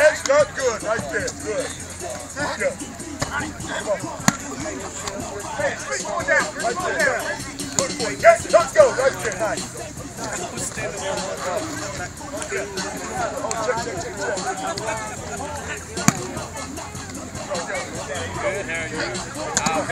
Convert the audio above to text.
Next up, good. Right there. Good. Good. Come on. Right there. Good boy. Yes, let's go. Right there. Nice. Oh, check. Good, how are you?